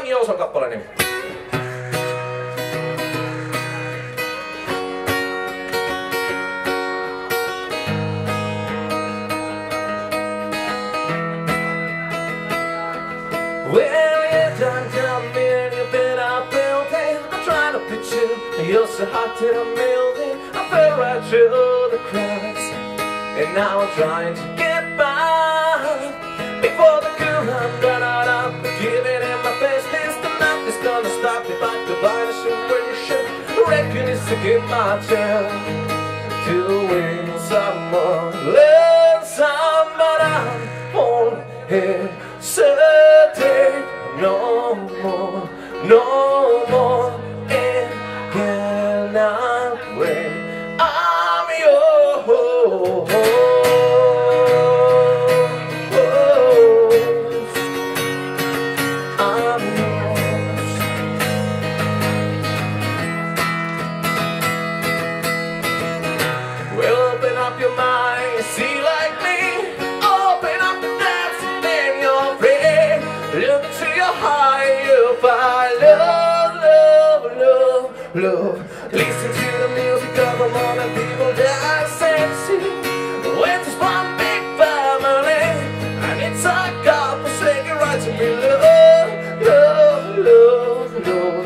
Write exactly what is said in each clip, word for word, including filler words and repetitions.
이어서 kappale. Well, you done come in, you've been out building. I'm trying to picture you're so hot till I'm melting. I fell right through the cracks, and now I'm trying to get by. Before the current run out, I'm giving it my best. This the nothing's gonna stop me but the vanish situation. Reckon it's to give my chance to win some more, learn some, but I'm on it. Certain, no more, no more, it cannot wait. I'm yours, I'm yours. Well, open up your mind, see like me. Open up the depths, then you're free. Look to your heart, you'll find love, love, love, love. Listen to the music of the morning, people dance and sing. It's one big family, and it's our God-forsaken right to be loved, love, love, love,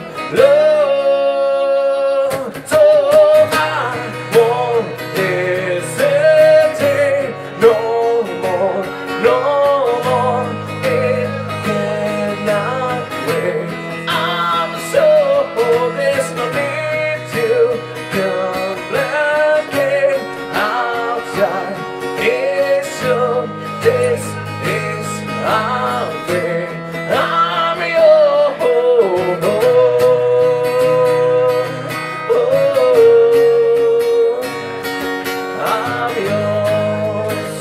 love. So I won't hesitate no more, no more. It cannot wait. I'm so there's no need to complicate outside. It's so this is our way. I'm yours, I'm yours.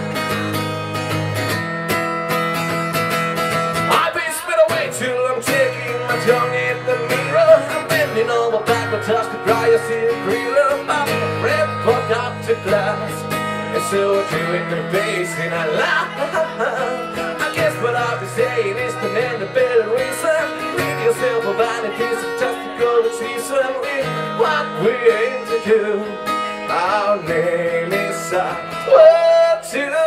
I've been spit away too long, taking my tongue in the mirror. I'm bending over backward, touch the dry, I see a greener. I'm red, fuck up to glass. And so I do it to the bass and I laugh. I guess what I'll be saying is to end a better reason. Rid yourself of vanities and just to go to season with what we aim to do. Our name is uh, what to